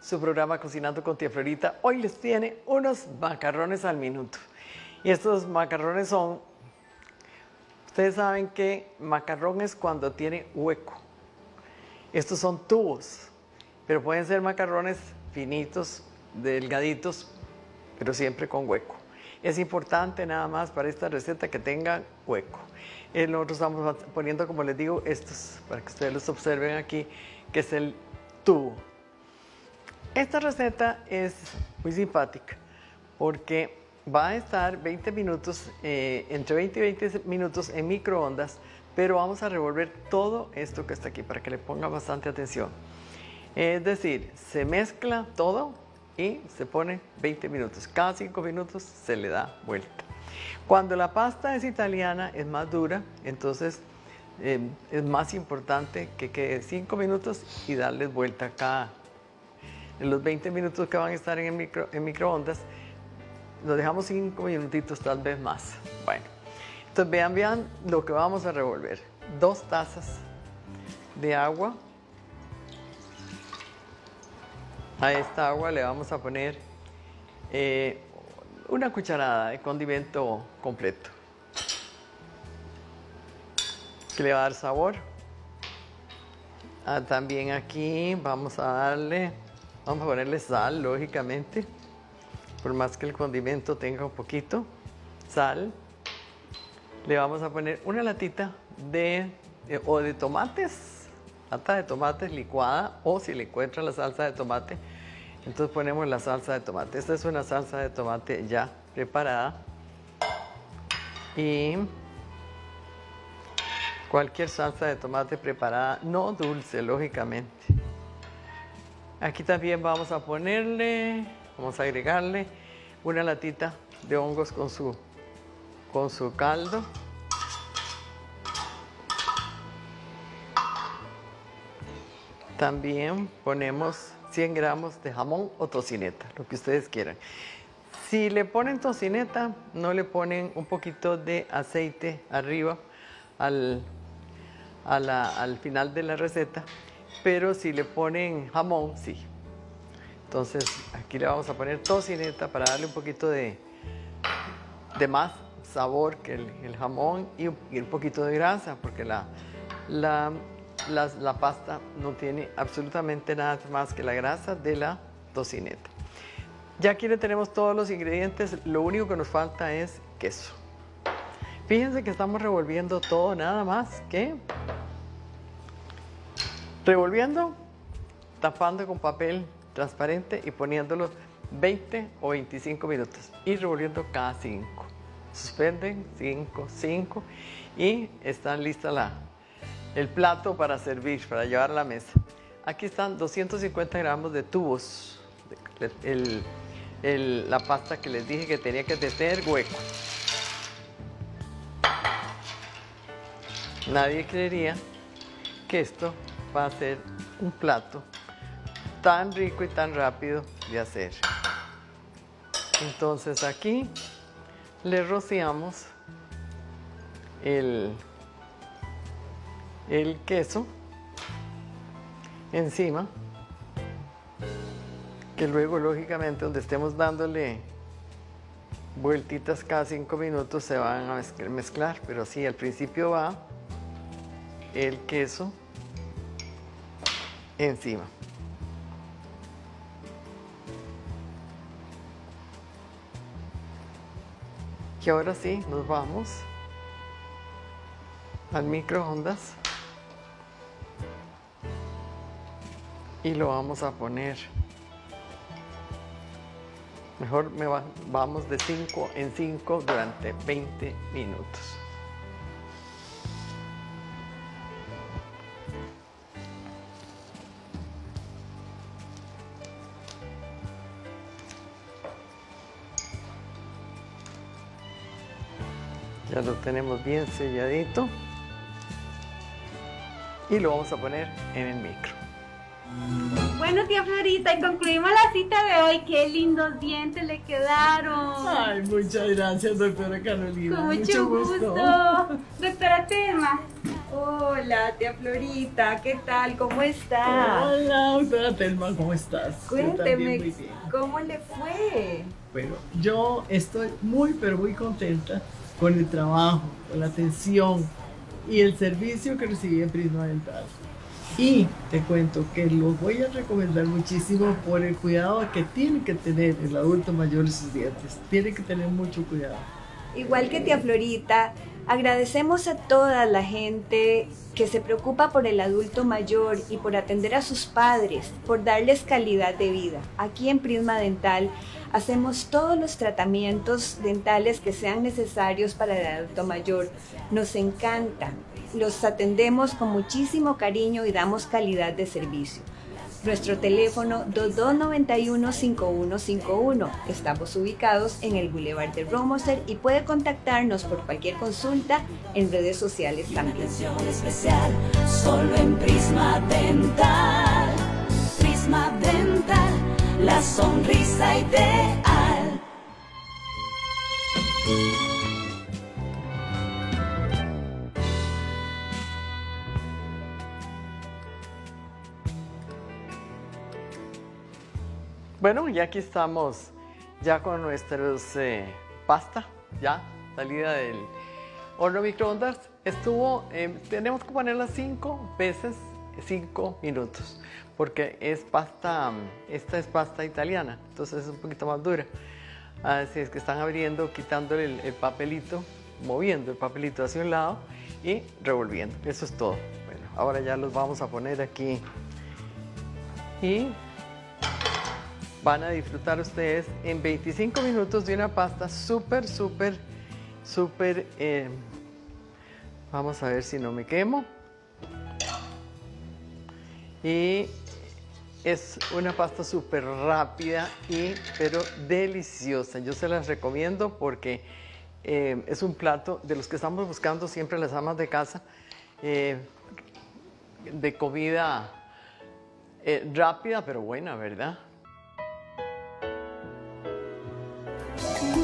su programa Cocinando con Tía Florita. Hoy les tiene unos macarrones al minuto. Y estos macarrones son, ustedes saben que macarrón es cuando tiene hueco. Estos son tubos, pero pueden ser macarrones finitos, delgaditos, pero siempre con hueco. Es importante nada más para esta receta que tengan hueco. Nosotros estamos poniendo, como les digo, estos, para que ustedes los observen aquí, que es el tubo. Esta receta es muy simpática porque va a estar 20 minutos, entre 20 y 20 minutos en microondas, pero vamos a revolver todo esto que está aquí para que le pongan bastante atención. Es decir, se mezcla todo y se pone 20 minutos. Cada 5 minutos se le da vuelta. Cuando la pasta es italiana, es más dura, entonces es más importante que quede 5 minutos y darles vuelta en los 20 minutos que van a estar en microondas. Lo dejamos 5 minutitos, tal vez más. Bueno, entonces vean lo que vamos a revolver. 2 tazas de agua. A esta agua le vamos a poner una cucharada de condimento completo, que le va a dar sabor. También aquí vamos a ponerle sal, lógicamente, por más que el condimento tenga un poquito, sal. Le vamos a poner una latita de tomates, lata de tomates licuada, o si le encuentran la salsa de tomate, entonces ponemos la salsa de tomate. Esta es una salsa de tomate ya preparada. Y cualquier salsa de tomate preparada, no dulce, lógicamente. Aquí también vamos a agregarle una latita de hongos con su caldo. También ponemos 100 gramos de jamón o tocineta, lo que ustedes quieran. Si le ponen tocineta, no le ponen un poquito de aceite arriba al final de la receta, pero si le ponen jamón, sí. Entonces aquí le vamos a poner tocineta para darle un poquito de más sabor que el jamón y un poquito de grasa, porque la pasta no tiene absolutamente nada más que la grasa de la tocineta. Ya aquí le tenemos todos los ingredientes, lo único que nos falta es queso. Fíjense que estamos revolviendo todo nada más que revolviendo, tapando con papel transparente y poniéndolo 20 o 25 minutos y revolviendo cada 5. Suspenden 5 y está lista el plato para servir, para llevar a la mesa. Aquí están 250 gramos de tubos, la pasta que les dije que tenía que tener hueco. Nadie creería que esto va a ser un plato tan rico y tan rápido de hacer. Entonces aquí le rociamos el queso encima, que luego lógicamente donde estemos dándole vueltitas cada 5 minutos se van a mezclar, pero sí, al principio va el queso encima. Y ahora sí, nos vamos al microondas y lo vamos a poner. Mejor vamos de 5 en 5 durante 20 minutos. Ya lo tenemos bien selladito y lo vamos a poner en el micro. Bueno, tía Florita, y concluimos la cita de hoy. Qué lindos dientes le quedaron. Ay, muchas gracias, doctora Carolina. Con mucho gusto. Doctora Telma, Hola, tía Florita, ¿qué tal? ¿Cómo está? Hola, doctora Telma, ¿cómo estás? Yo también Cuénteme, muy bien. ¿cómo le fue? Bueno, yo estoy muy, pero muy contenta con el trabajo, con la atención y el servicio que recibí en Prisma Dental. Y te cuento que lo voy a recomendar muchísimo por el cuidado que tiene que tener el adulto mayor de sus dientes. Tiene que tener mucho cuidado. Igual que tía Florita, agradecemos a toda la gente que se preocupa por el adulto mayor y por atender a sus padres, por darles calidad de vida. Aquí en Prisma Dental hacemos todos los tratamientos dentales que sean necesarios para el adulto mayor. Nos encantan, los atendemos con muchísimo cariño y damos calidad de servicio. Nuestro teléfono 2291-5151. Estamos ubicados en el Boulevard de Romoser y puede contactarnos por cualquier consulta en redes sociales también. Atención especial solo en Prisma Dental. Prisma Dental, la sonrisa ideal. Bueno, y aquí estamos ya con nuestros pasta, ya salida del horno microondas. Tenemos que ponerla 5 veces 5 minutos, porque es pasta, esta es pasta italiana, entonces es un poquito más dura. Así es que están abriendo, quitándole el papelito, moviendo el papelito hacia un lado y revolviendo. Eso es todo. Bueno, ahora ya los vamos a poner aquí y van a disfrutar ustedes en 25 minutos de una pasta súper, vamos a ver si no me quemo. Y es una pasta súper rápida pero deliciosa. Yo se las recomiendo porque es un plato de los que estamos buscando siempre las amas de casa, de comida rápida pero buena, ¿verdad?